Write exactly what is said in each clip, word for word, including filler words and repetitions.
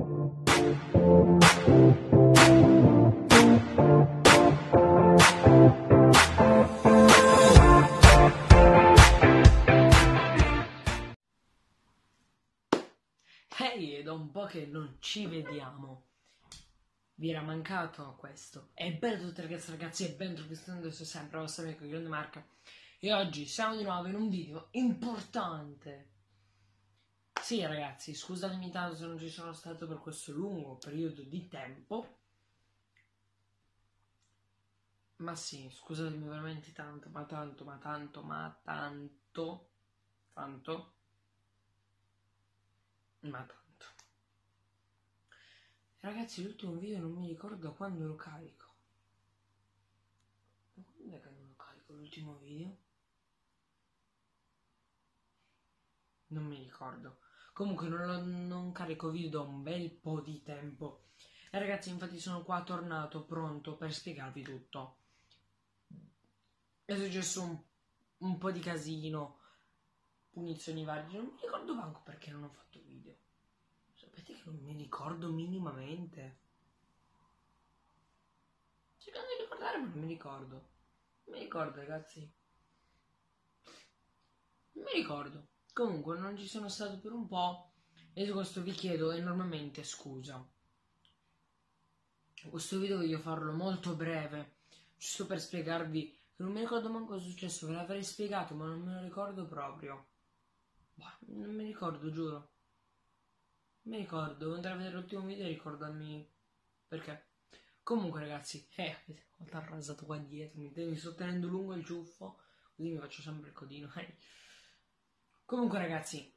Ehi, è da un po' che non ci vediamo. Vi era mancato questo. E bello a tutti ragazzi ragazzi e ben trovati sempre il vostro amico Grande Marca. E oggi siamo di nuovo in un video importante. Sì ragazzi, scusatemi tanto se non ci sono stato per questo lungo periodo di tempo. Ma sì, scusatemi veramente tanto, ma tanto, ma tanto, ma tanto, tanto, ma tanto. Ragazzi, l'ultimo video non mi ricordo quando lo carico. Ma quando è che non lo carico l'ultimo video? Non mi ricordo. Comunque non, lo, non carico video da un bel po' di tempo. E ragazzi, infatti sono qua tornato pronto per spiegarvi tutto. È successo un, un po' di casino, punizioni varie. Non mi ricordo manco perché non ho fatto video. Sapete che non mi ricordo minimamente. Cercando di ricordare ma non mi ricordo. Non mi ricordo ragazzi. Non mi ricordo. Comunque non ci sono stato per un po' e su questo vi chiedo enormemente scusa. Questo video voglio farlo molto breve, giusto per spiegarvi che non mi ricordo manco cosa è successo, ve l'avrei spiegato ma non me lo ricordo proprio. Boh, non mi ricordo, giuro. Non mi ricordo, devo andare a vedere l'ultimo video e ricordarmi perché. Comunque ragazzi, eh, ho arrasato qua dietro, mi, mi sto tenendo lungo il ciuffo, così mi faccio sempre il codino. Eh. Comunque ragazzi,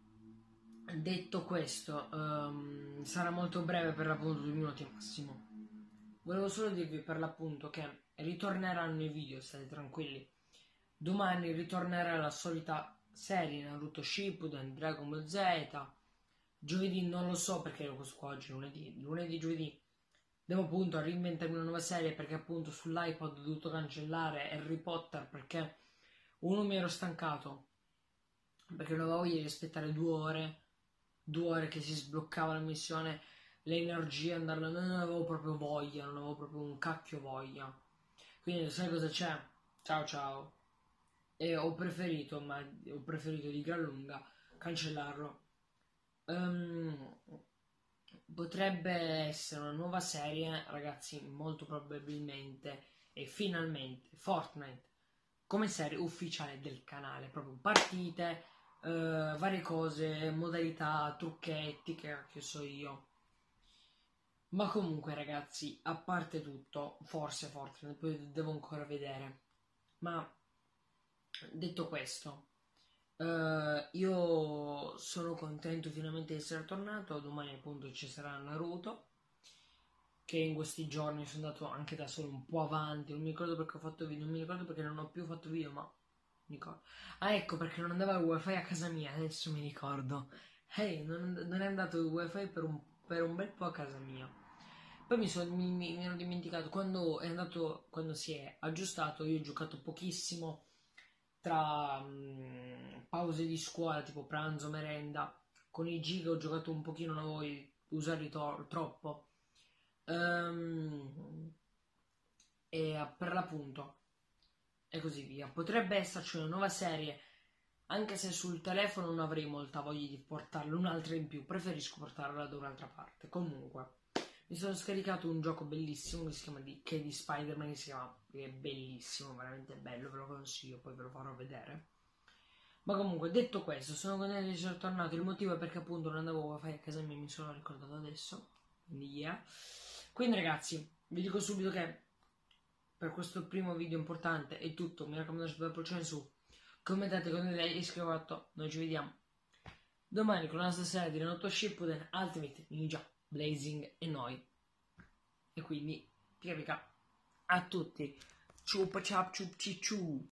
detto questo, um, sarà molto breve, per l'appunto due minuti massimo. Volevo solo dirvi per l'appunto che ritorneranno i video, state tranquilli. Domani ritornerà la solita serie Naruto Shippuden, Dragon Ball Z. Giovedì non lo so perché ero questo qua oggi, lunedì, lunedì, giovedì. Devo appunto reinventarmi una nuova serie perché appunto sull'iPod ho dovuto cancellare Harry Potter perché uno mi ero stancato. Perché non avevo voglia di aspettare due ore, due ore che si sbloccava la missione, le energie andarla, non avevo proprio voglia, non avevo proprio un cacchio voglia. Quindi sai cosa c'è? Ciao ciao. E ho preferito, ma ho preferito di gran lunga cancellarlo. Um, potrebbe essere una nuova serie, ragazzi, molto probabilmente e finalmente Fortnite come serie ufficiale del canale, proprio partite, Uh, varie cose, modalità, trucchetti, che cacchio so io. Ma comunque ragazzi, a parte tutto, forse Fortnite, poi devo ancora vedere. Ma detto questo, uh, io sono contento finalmente di essere tornato. Domani appunto ci sarà Naruto, che in questi giorni sono andato anche da solo un po' avanti. Non mi ricordo perché ho fatto video, non mi ricordo perché non ho più fatto video, ma ricordo. Ah, ecco perché non andava il wifi a casa mia, adesso mi ricordo. Ehi, hey, non, non è andato il wifi per un, per un bel po' a casa mia. Poi mi, so, mi, mi, mi ero dimenticato, quando è andato, quando si è aggiustato, io ho giocato pochissimo tra um, pause di scuola, tipo pranzo, merenda. Con i giga ho giocato un pochino, non voglio usarli to- troppo. Um, e per l'appunto e così via. Potrebbe esserci una nuova serie, anche se sul telefono non avrei molta voglia di portarla, un'altra in più, preferisco portarla da un'altra parte. Comunque, mi sono scaricato un gioco bellissimo che si chiama di, che è di Spider-Man, che si chiama, che è bellissimo, veramente bello, ve lo consiglio, poi ve lo farò vedere. Ma comunque, detto questo, sono contento di essere tornato, il motivo è perché appunto non andavo wifi a casa mia, mi sono ricordato adesso, quindi yeah. Quindi ragazzi, vi dico subito che per questo primo video importante è tutto. Mi raccomando, lasciate il pollice in su, commentate, condividete e iscrivetevi. Noi ci vediamo domani con la nostra serie di Naruto Shippuden, Ultimate Ninja Blazing e noi. E quindi pica pica a tutti. Ciupa ciap ciup cicciu.